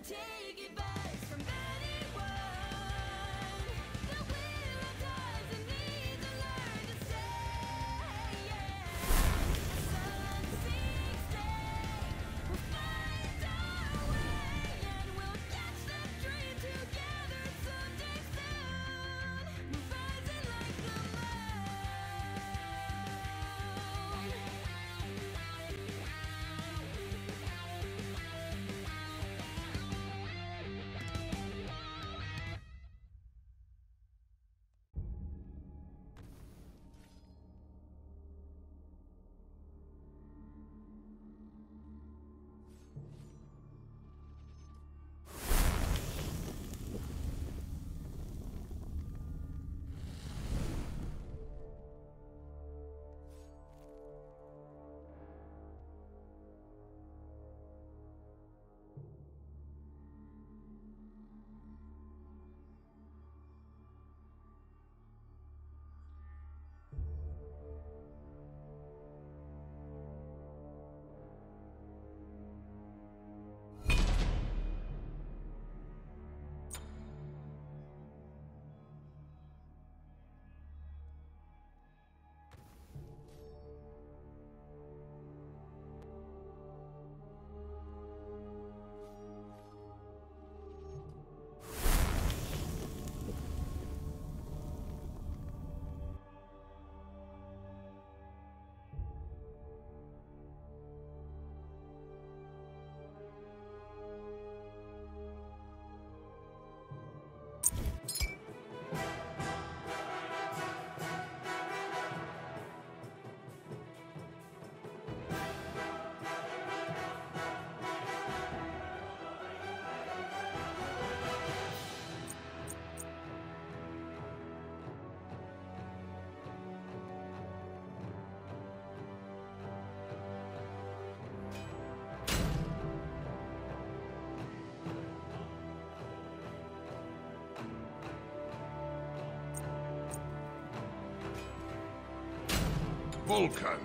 take advice from anyone. The wheel of times and need to learn to stay. The sun sinks day. We'll find our way and we'll catch the dream together someday soon. We're rising like the Vulcan.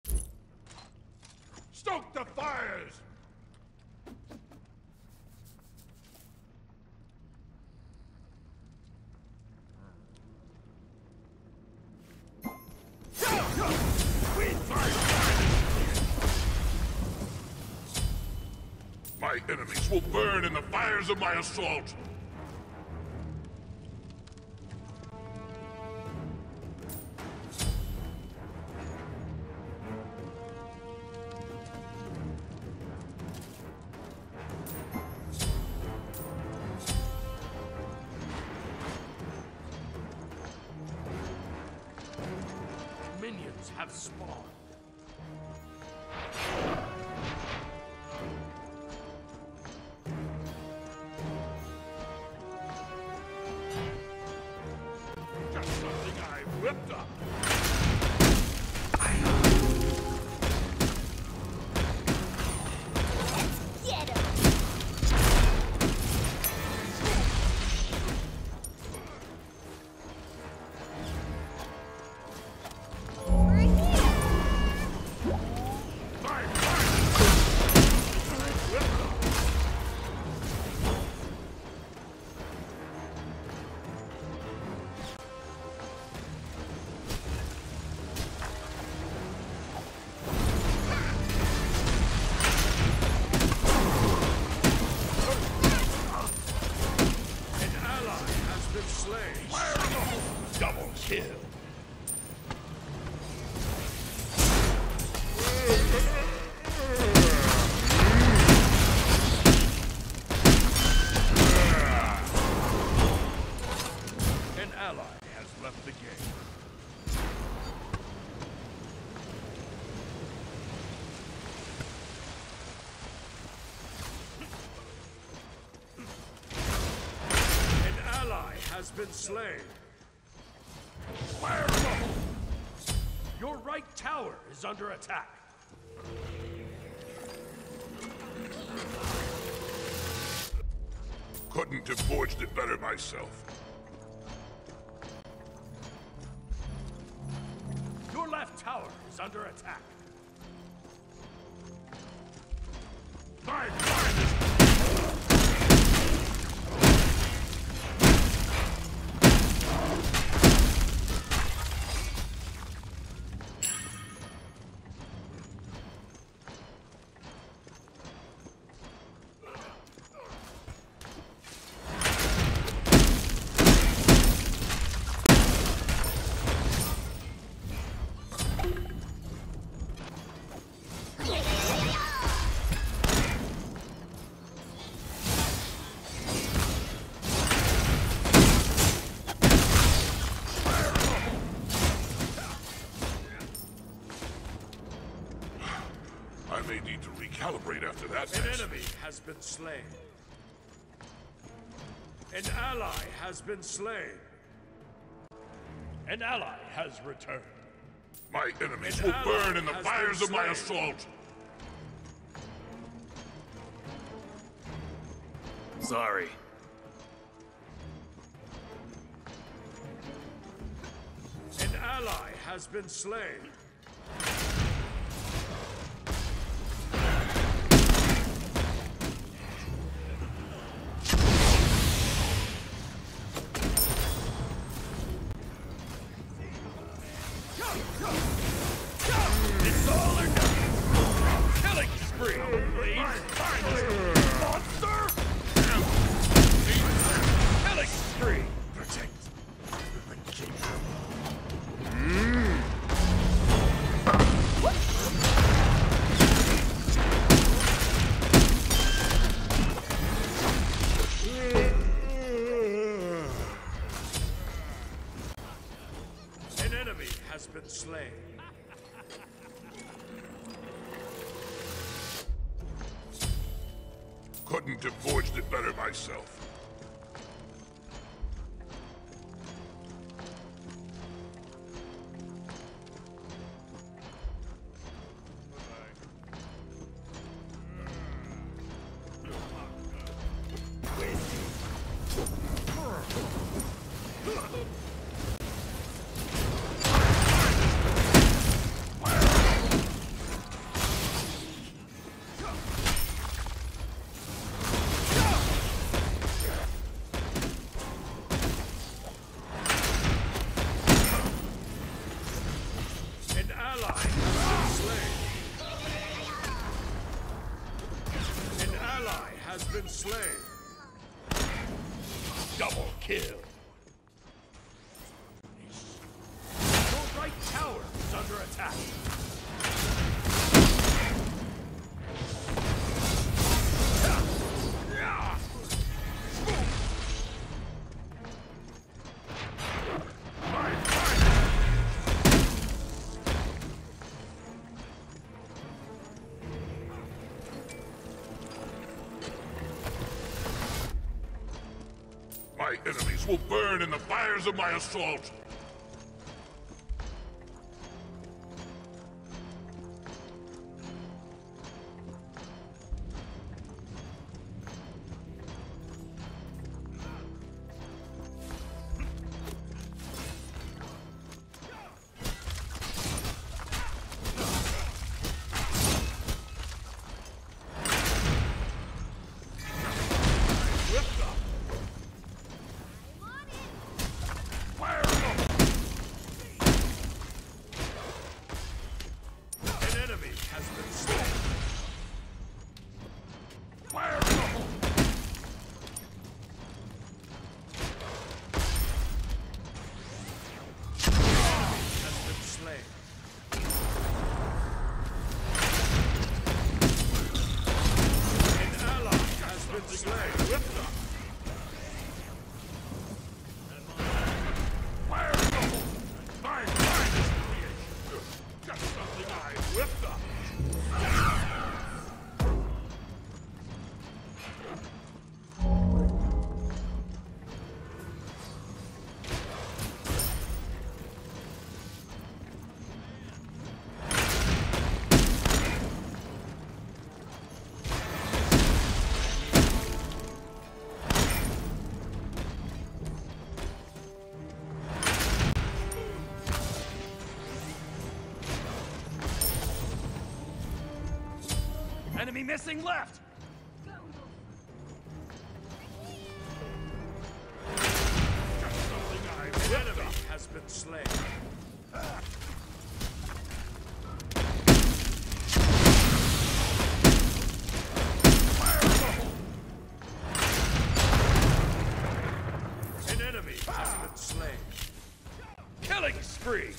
Stoke the fires! My enemies will burn in the fires of my assault! Minions have spawned. Just something I whipped up! Get him! Over here! Fine! An ally has been slain. Double kill! An ally has left the game. An ally has been slain. Fire in the hole! Your right tower is under attack. Couldn't have forged it better myself. Your left tower is under attack. Fine! Fine! I may need to recalibrate after that An mess. enemy has been slain. An ally has been slain. An ally has returned. My enemies An will ally burn in the has fires been of my slain. assault! Sorry. An ally has been slain. It's all or nothing. Killing spree. Monster. Killing spree. Protect the king. An enemy has been slain. Couldn't have forged it better myself. An ally has been slain. An ally kill. Your right tower is under attack. My enemies will burn in the fires of my assault. Enemy missing left! An enemy has been slain. An enemy has been slain. Killing spree!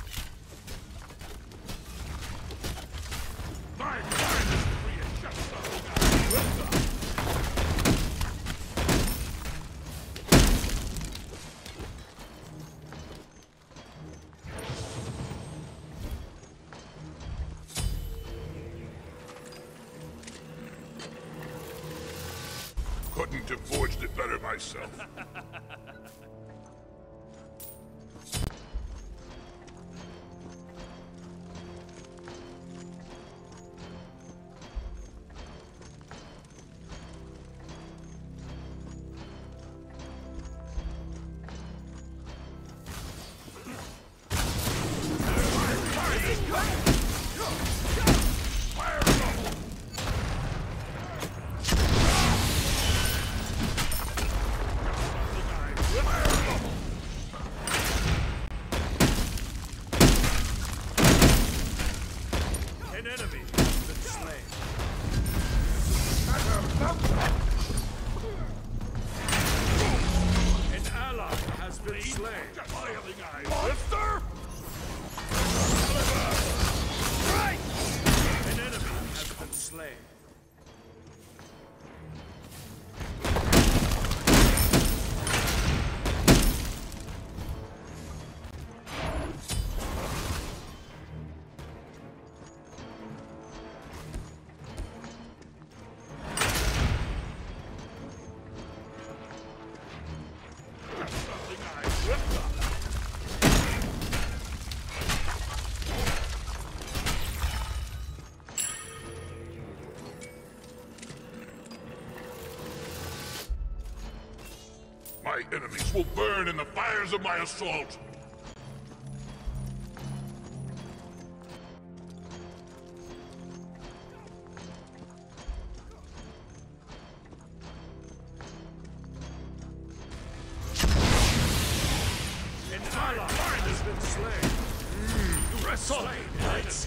Couldn't have forged it better myself. An enemy has been slain. An ally has been slain. Lifter! Right! An enemy has been slain. My enemies will burn in the fires of my assault. An ally has been slain. Slain, knights.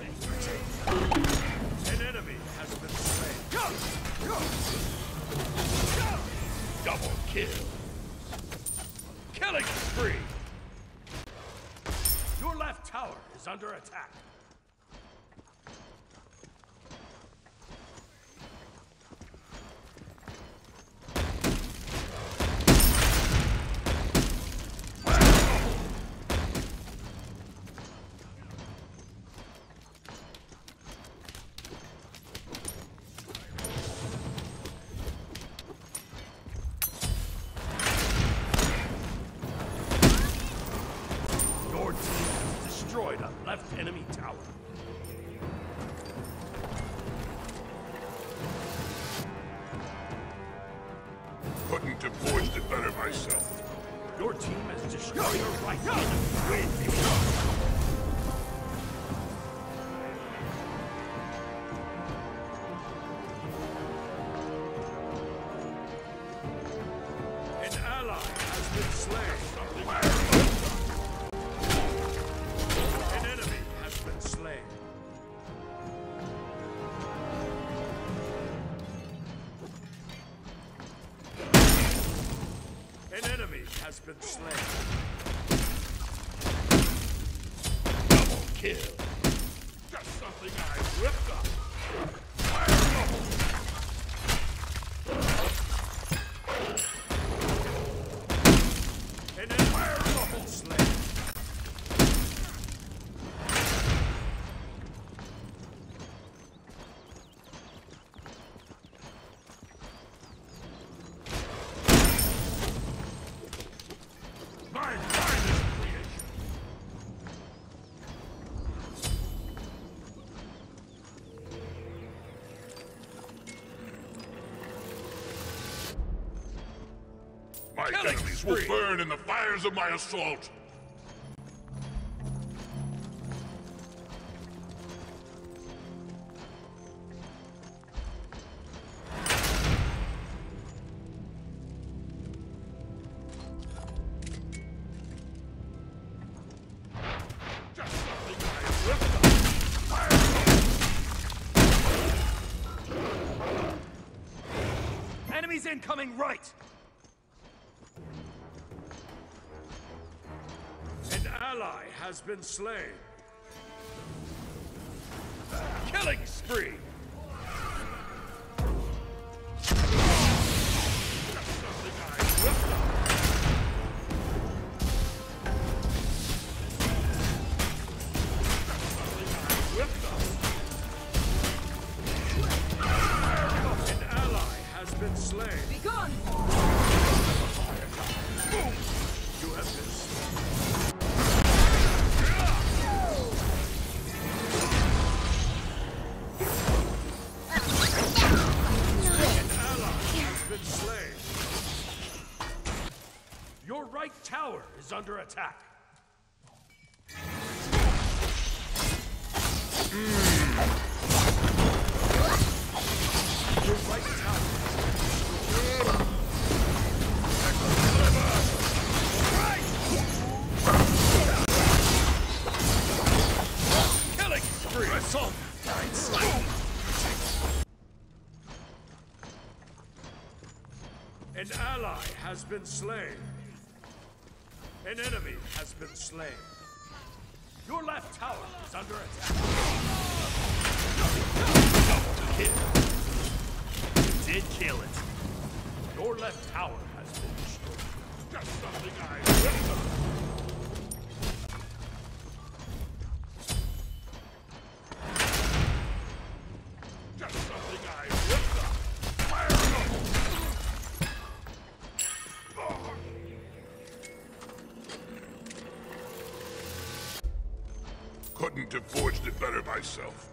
An enemy has been slain. Double kill. Killing spree! Your left tower is under attack. Your team has destroyed a left enemy tower. Couldn't have forged it better myself. Your team has destroyed your right enemy. An ally has been slain. An enemy has been slain. An enemy has been slain. Double kill. Just something I whipped up. An enemy has been slain. My finest creation. My Killing enemies will spree. burn in the fires of my assault. Just something I whipped up. Enemies incoming right! An ally has been slain. Killing spree! Just something I whipped up. Whipped up. An ally has been slain. Begone! You have been slain. An ally has been slain. Your right tower is under attack. Your right tower. Killing spree. Assault. An ally has been slain. An enemy has been slain. Your left tower is under attack. Double kill. You did kill it. Your left tower has been destroyed. Just something I whipped up. Just something I whipped up. Fire Couldn't have forged it better myself.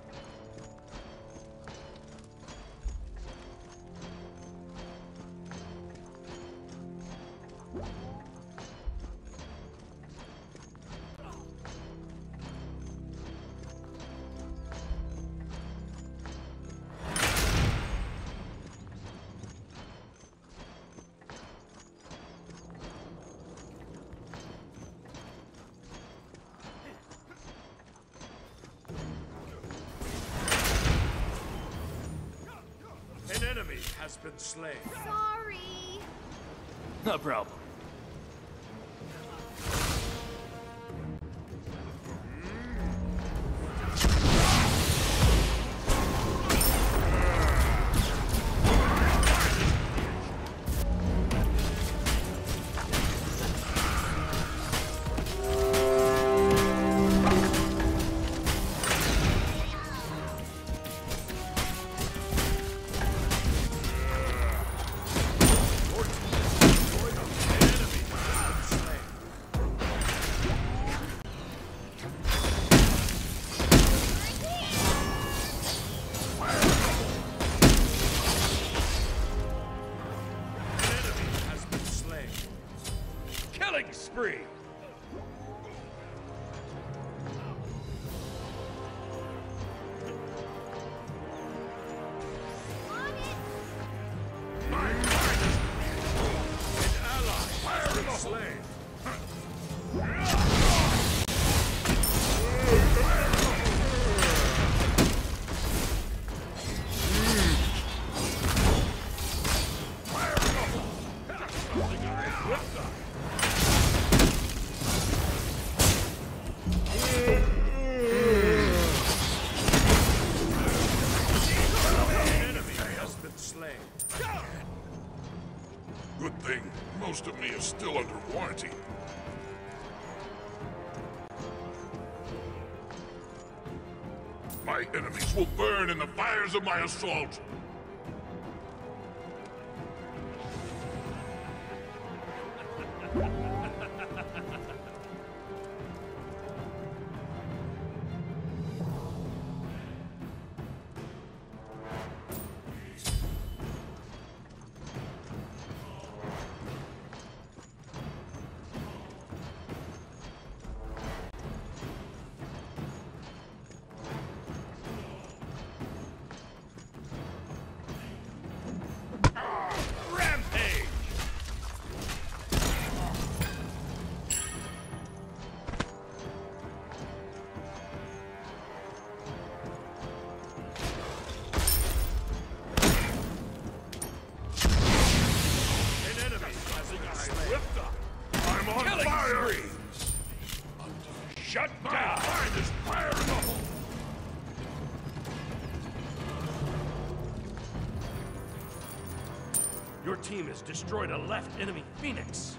An enemy has been slain. Sorry. No problem. Killing spree! On it! My finest! An ally has been slain. Good thing most of me is still under warranty. My enemies will burn in the fires of my assault. Rampage! An enemy has been slain. I'm on Killing fire! spree! Shut My down! finest fire in the hole! Your team has destroyed a left enemy Phoenix.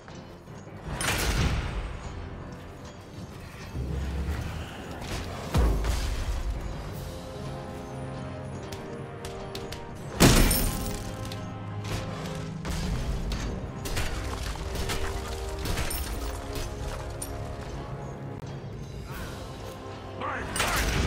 My finest!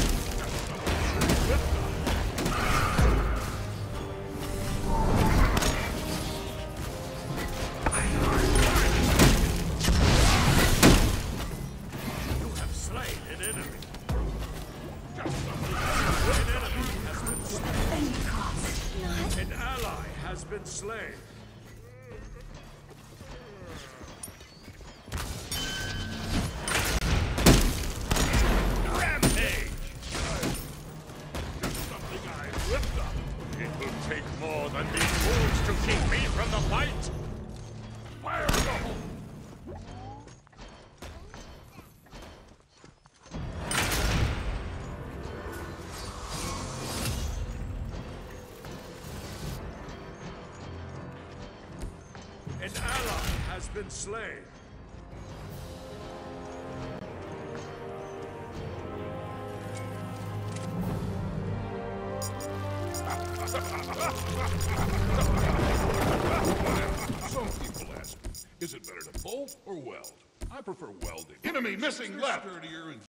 You have slain an enemy. An enemy has been slain. Not. An ally has been slain. Rampage! Just something I whipped up. It will take more than these fools to keep me from the fight. Fire in the hole! An ally has been slain. Some people ask me, is it better to bolt or weld? I prefer welding. Enemy missing left! Sturdier and